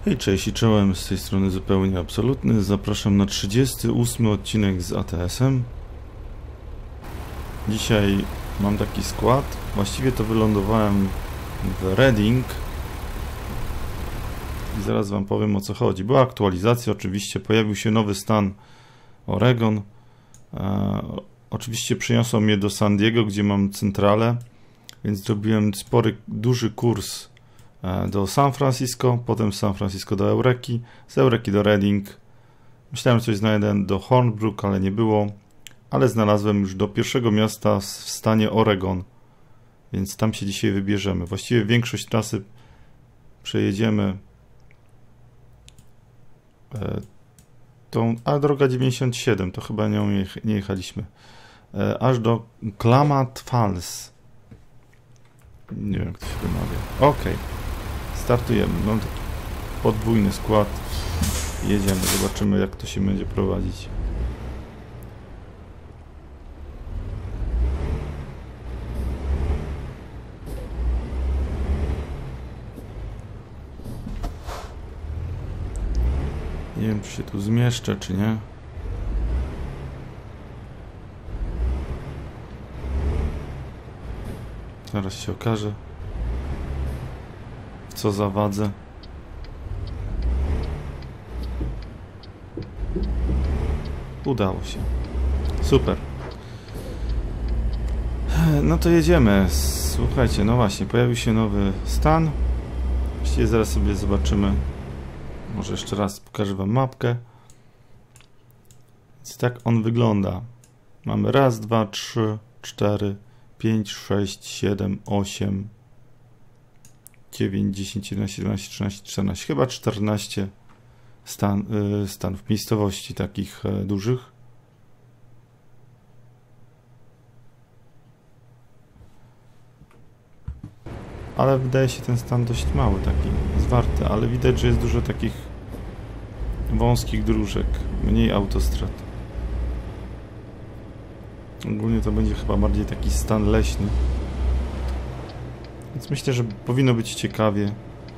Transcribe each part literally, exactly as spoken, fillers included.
Hej, cześć i czołem, z tej strony zupełnie absolutny. Zapraszam na trzydziesty ósmy odcinek z A T S-em. Dzisiaj mam taki skład. Właściwie to wylądowałem w Reading. I zaraz wam powiem, o co chodzi. Była aktualizacja, oczywiście pojawił się nowy stan Oregon. E, oczywiście przyniosło mnie do San Diego, gdzie mam centralę, więc zrobiłem spory, duży kurs do San Francisco, potem z San Francisco do Eureki, z Eureki do Reading. Myślałem, że coś znajdę do Hornbrook, ale nie było. Ale znalazłem już do pierwszego miasta w stanie Oregon, więc tam się dzisiaj wybierzemy. Właściwie większość trasy przejedziemy e, tą, a droga dziewięćdziesiąt siedem, to chyba nią nie, nie jechaliśmy. E, aż do Klamath Falls. Nie wiem, jak to się wymawia. Okej. Okay. Startujemy. Mam taki podwójny skład. Jedziemy, zobaczymy, jak to się będzie prowadzić. Nie wiem, czy się tu zmieszczę, czy nie. Zaraz się okaże, w co zawadzę. Udało się. Super. No to jedziemy. Słuchajcie, no właśnie, pojawił się nowy stan. Właściwie zaraz sobie zobaczymy. Może jeszcze raz pokażę wam mapkę. Więc tak on wygląda. Mamy raz, dwa, trzy, cztery, pięć, sześć, siedem, osiem, dziewięć, dziesięć, jedenaście, dwanaście, trzynaście, czternaście. Chyba czternaście stan, y, stanów, miejscowości takich y, dużych. Ale wydaje się ten stan dość mały, taki zwarty, ale widać, że jest dużo takich wąskich dróżek, mniej autostrad. Ogólnie to będzie chyba bardziej taki stan leśny. Więc myślę, że powinno być ciekawie.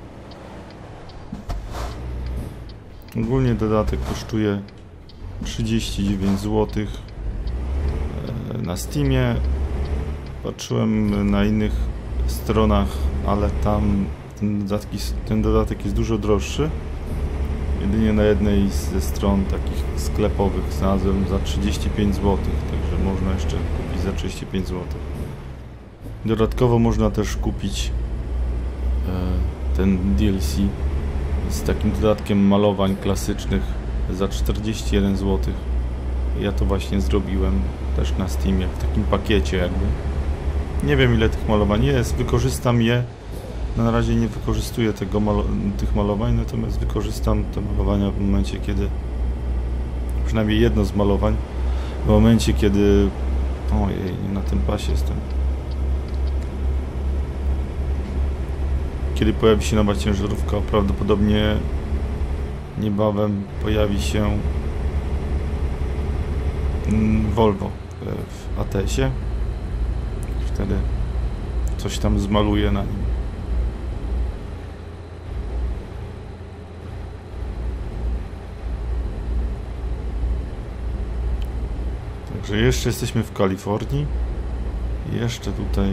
Ogólnie dodatek kosztuje trzydzieści dziewięć złotych na Steamie. Patrzyłem na innych stronach, ale tam ten, dodatki, ten dodatek jest dużo droższy. Jedynie na jednej ze stron takich sklepowych znalazłem za trzydzieści pięć złotych, także można jeszcze kupić za trzydzieści pięć złotych. Dodatkowo można też kupić e, ten D L C z takim dodatkiem malowań klasycznych za czterdzieści jeden złotych. Ja to właśnie zrobiłem też na Steamie, w takim pakiecie jakby. Nie wiem, ile tych malowań jest, wykorzystam je. Na razie nie wykorzystuję tego malo tych malowań, natomiast wykorzystam te malowania w momencie, kiedy, przynajmniej jedno z malowań, w momencie, kiedy, ojej, nie na tym pasie jestem, kiedy pojawi się nowa ciężarówka. Prawdopodobnie niebawem pojawi się Volvo w A T S-ie. Wtedy coś tam zmaluję na nim. Także jeszcze jesteśmy w Kalifornii. Jeszcze tutaj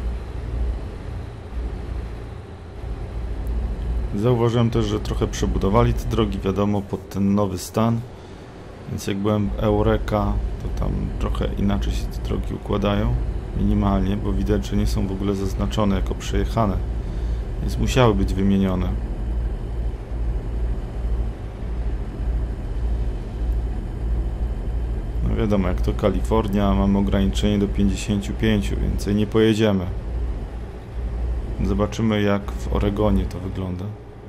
zauważyłem też, że trochę przebudowali te drogi, wiadomo, pod ten nowy stan. Więc jak byłem w Eureka, to tam trochę inaczej się te drogi układają. Minimalnie, bo widać, że nie są w ogóle zaznaczone jako przejechane. Więc musiały być wymienione. No wiadomo, jak to Kalifornia, mamy ograniczenie do pięćdziesięciu pięciu, więcej nie pojedziemy. Zobaczymy, jak w Oregonie to wygląda.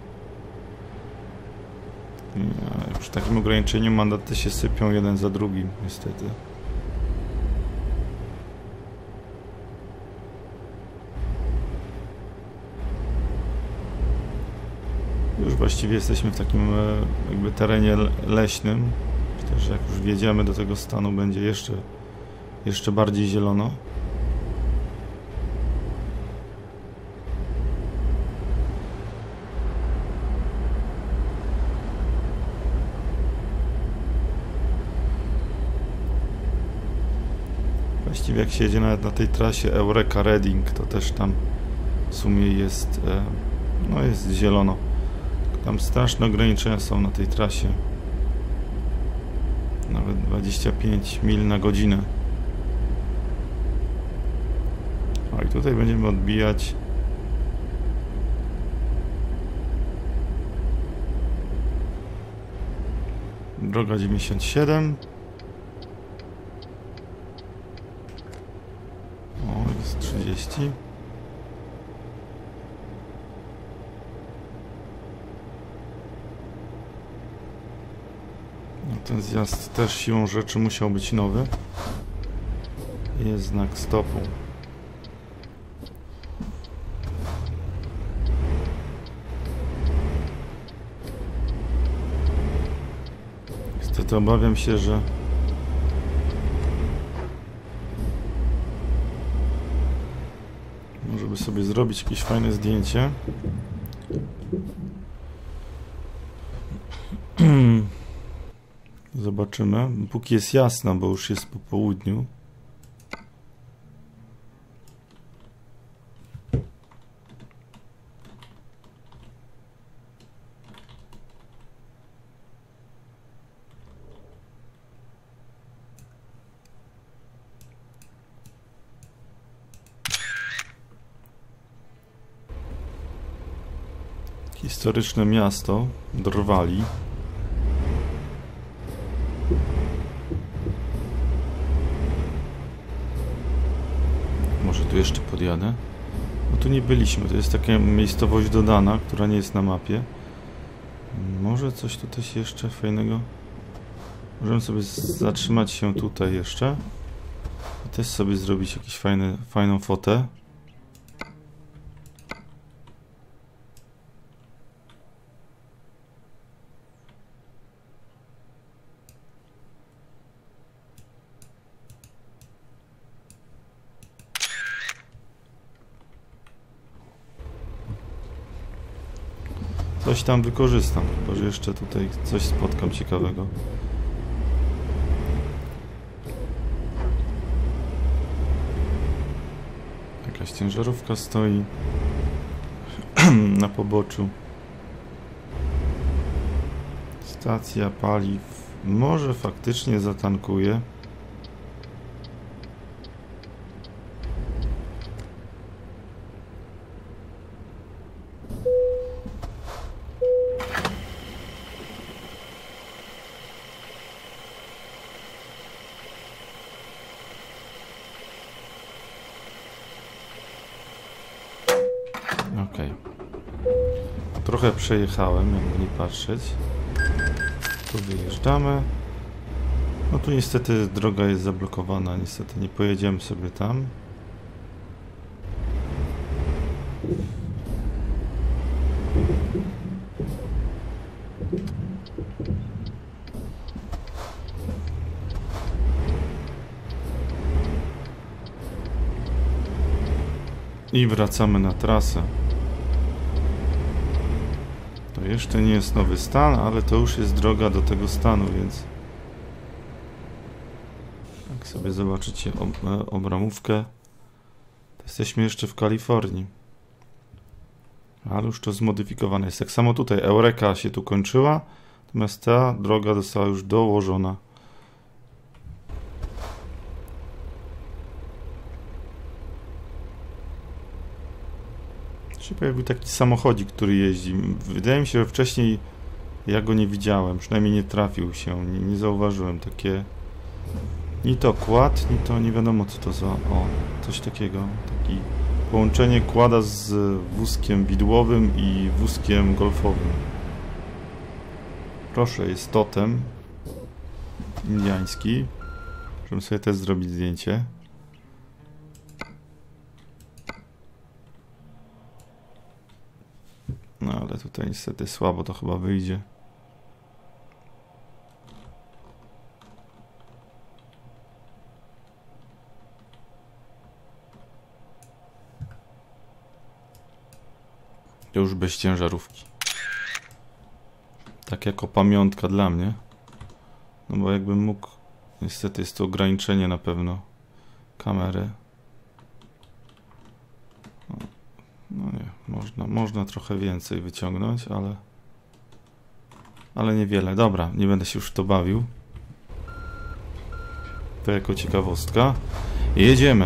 Ja, przy takim ograniczeniu mandaty się sypią jeden za drugim, niestety. Już właściwie jesteśmy w takim jakby terenie leśnym. Myślę, że jak już wjedziemy do tego stanu, będzie jeszcze, jeszcze bardziej zielono. właściwie jak się jedzie nawet na tej trasie Eureka Reading, to też tam w sumie jest, e, no jest zielono. Tam straszne ograniczenia są na tej trasie. Nawet dwadzieścia pięć mil na godzinę. O, i tutaj będziemy odbijać. Droga dziewięćdziesiąt siedem. O, jest trzydzieści. No, ten zjazd też siłą rzeczy musiał być nowy. Jest znak stopu. Niestety obawiam się, że może by sobie zrobić jakieś fajne zdjęcie. Zobaczymy. Póki jest jasno, bo już jest po południu. Historyczne miasto Drwali. Może tu jeszcze podjadę. No tu nie byliśmy, to jest taka miejscowość dodana, która nie jest na mapie. Może coś tutaj jeszcze fajnego. Możemy sobie zatrzymać się tutaj jeszcze i też sobie zrobić jakąś fajne, fajną fotę. Coś tam wykorzystam, chyba że jeszcze tutaj coś spotkam ciekawego. Jakaś ciężarówka stoi na poboczu. Stacja paliw. Może faktycznie zatankuje. Okej. Trochę przejechałem, jakby nie patrzeć. Tu wyjeżdżamy. No tu niestety droga jest zablokowana, niestety nie pojedziemy sobie tam. I wracamy na trasę. To jeszcze nie jest nowy stan, ale to już jest droga do tego stanu, więc jak sobie zobaczycie ob obramówkę, to jesteśmy jeszcze w Kalifornii. Ale już to zmodyfikowane jest. Tak samo tutaj Eureka się tu kończyła, natomiast ta droga została już dołożona. Się pojawił taki samochodzik, który jeździ. Wydaje mi się, że wcześniej ja go nie widziałem, przynajmniej nie trafił się, nie, nie zauważyłem. Takie ni to kład, ni to nie wiadomo co to za, o, coś takiego. Taki połączenie kłada z wózkiem widłowym i wózkiem golfowym. Proszę, jest totem indiański. Możemy sobie też zrobić zdjęcie. No ale tutaj niestety słabo to chyba wyjdzie. Już bez ciężarówki. Tak jako pamiątka dla mnie. No bo jakbym mógł... Niestety jest to ograniczenie na pewno. kamery. No nie, można, można trochę więcej wyciągnąć, ale ale niewiele. Dobra, nie będę się już w to bawił. To jako ciekawostka. Jedziemy.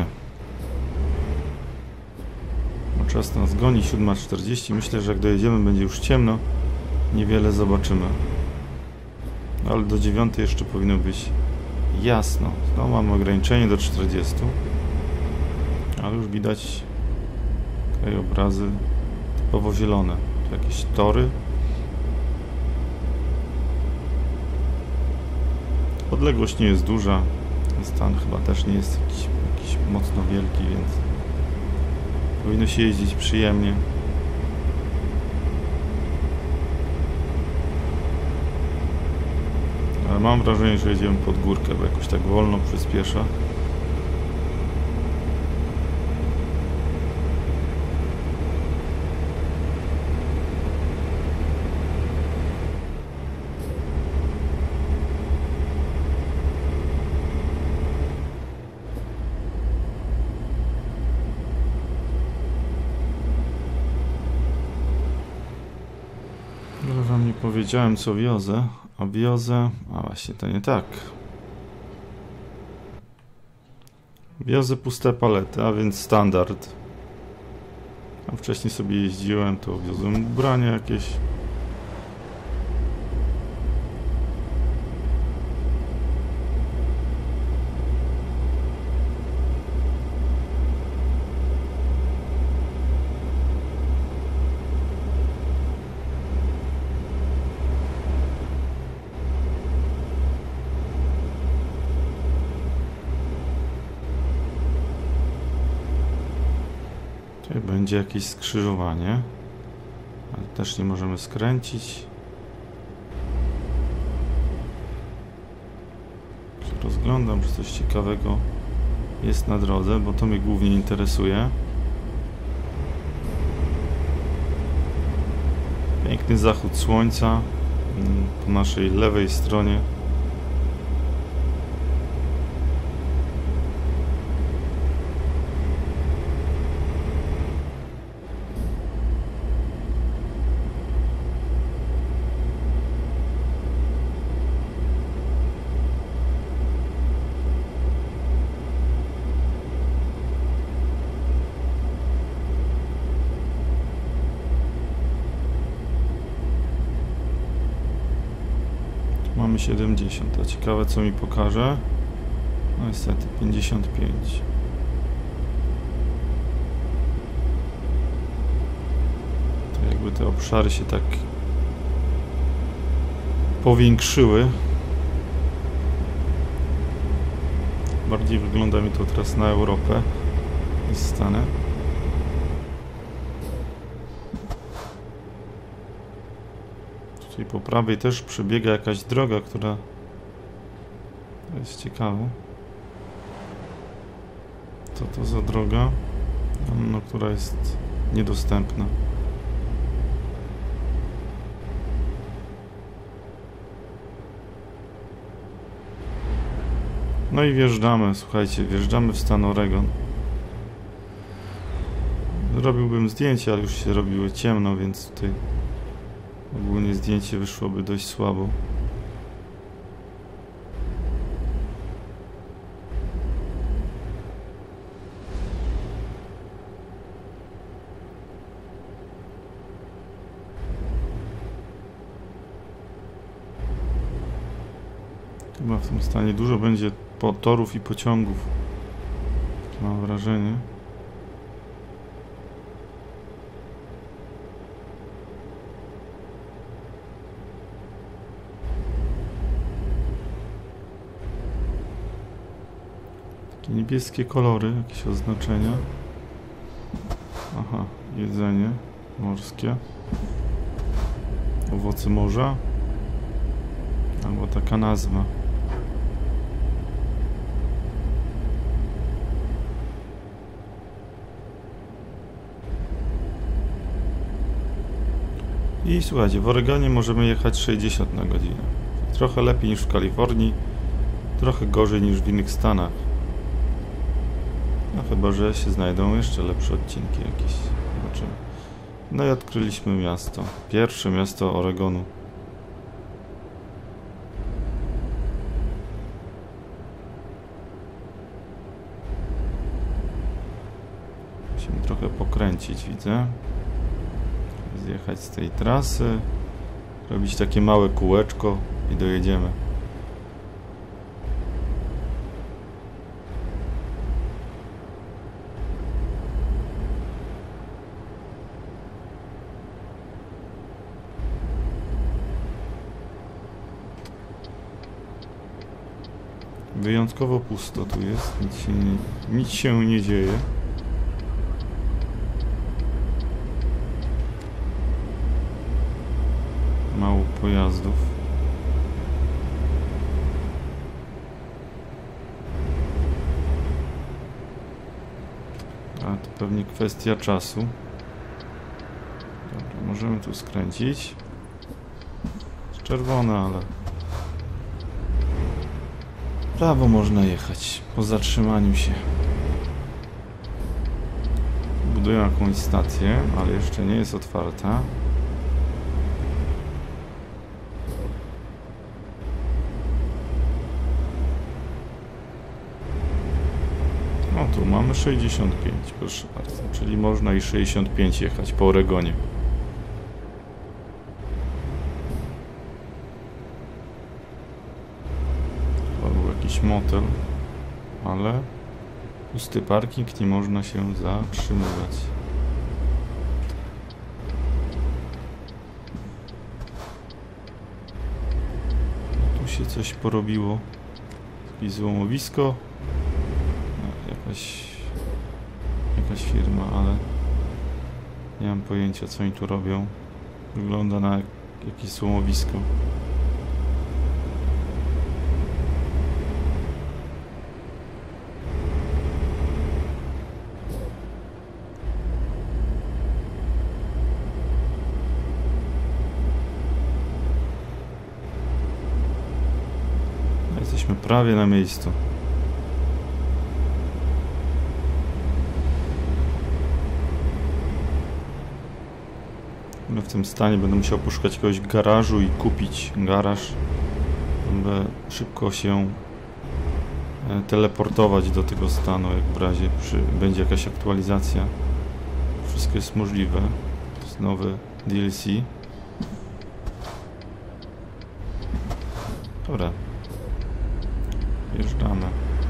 No, czas nas goni, siódma czterdzieści. Myślę, że jak dojedziemy, będzie już ciemno. Niewiele zobaczymy. Ale do dziewiątej jeszcze powinno być jasno. No, mamy ograniczenie do czterdziestu. Ale już widać krajobrazy typowo zielone. Tu jakieś tory. Odległość nie jest duża. Stan chyba też nie jest jakiś, jakiś mocno wielki, więc powinno się jeździć przyjemnie. Ale mam wrażenie, że jedziemy pod górkę, bo jakoś tak wolno przyspiesza. Może wam nie powiedziałem, co wiozę, a wiozę... A właśnie, to nie tak. Wiozę puste palety, a więc standard. A wcześniej sobie jeździłem, to wiozłem ubrania jakieś. Tutaj będzie jakieś skrzyżowanie, ale też nie możemy skręcić. Się rozglądam, czy coś ciekawego jest na drodze, bo to mnie głównie interesuje. Piękny zachód słońca po naszej lewej stronie. Mamy siedemdziesiąt, a ciekawe co mi pokaże. No niestety pięćdziesiąt pięć. To jakby te obszary się tak powiększyły. Bardziej wygląda mi to teraz na Europę niż Stany. Tutaj po prawej też przebiega jakaś droga, która jest ciekawa. Co to za droga? No, która jest niedostępna. No i wjeżdżamy, słuchajcie, wjeżdżamy w stan Oregon. Robiłbym zdjęcia, ale już się robiło ciemno, więc tutaj ogólnie zdjęcie wyszłoby dość słabo. Chyba w tym stanie dużo będzie po torów i pociągów. Takie mam wrażenie. Takie niebieskie kolory, jakieś oznaczenia. Aha, jedzenie morskie. Owoce morza. Albo taka nazwa. I słuchajcie, w Oregonie możemy jechać sześćdziesiąt na godzinę. Trochę lepiej niż w Kalifornii, trochę gorzej niż w innych stanach. No chyba, że się znajdą jeszcze lepsze odcinki jakieś. Zobaczymy. No i odkryliśmy miasto. Pierwsze miasto Oregonu. Musimy trochę pokręcić, widzę. Zjechać z tej trasy. Robić takie małe kółeczko i dojedziemy. Wyjątkowo pusto tu jest, nic się nie, nic się nie dzieje. Mało pojazdów. A to pewnie kwestia czasu. Dobra, możemy tu skręcić. Jest czerwone, ale... prawo można jechać po zatrzymaniu się. Budują jakąś stację, ale jeszcze nie jest otwarta. No tu mamy sześćdziesiąt pięć, proszę bardzo. Czyli można i sześćdziesiąt pięć jechać po Oregonie. Motel, ale pusty parking, nie można się zatrzymywać. Tu się coś porobiło. Jakieś złomowisko. No, jakaś jakaś firma, ale nie mam pojęcia, co oni tu robią. Wygląda na jakieś złomowisko. Jesteśmy prawie na miejscu. W tym stanie będę musiał poszukać jakiegoś garażu i kupić garaż, żeby szybko się teleportować do tego stanu, jak w razie przy, będzie jakaś aktualizacja. Wszystko jest możliwe. To jest nowy D L C. Dobra. Wjeżdżamy.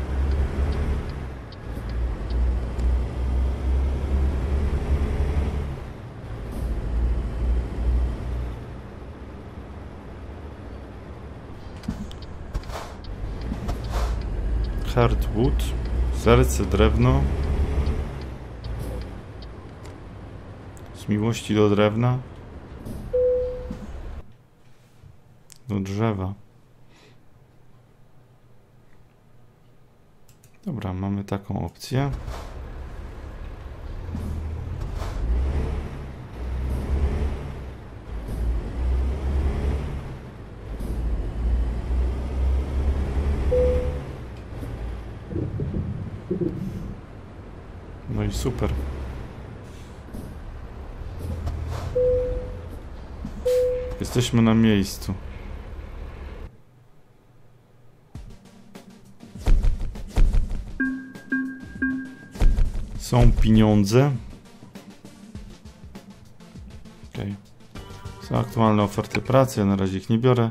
Hardwood, serce, drewno. Z miłości do drewna. Do drzewa. Dobra, mamy taką opcję. No i super. Jesteśmy na miejscu. Są pieniądze. Okay. Są aktualne oferty pracy, ja na razie ich nie biorę.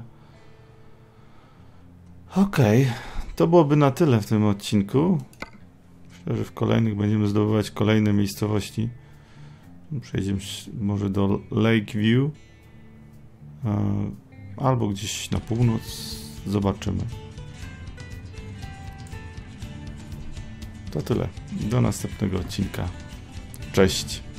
Okej, okay. To byłoby na tyle w tym odcinku. Myślę, że w kolejnych będziemy zdobywać kolejne miejscowości. Przejdziemy może do Lakeview. Albo gdzieś na północ. Zobaczymy. To tyle. Do następnego odcinka. Cześć.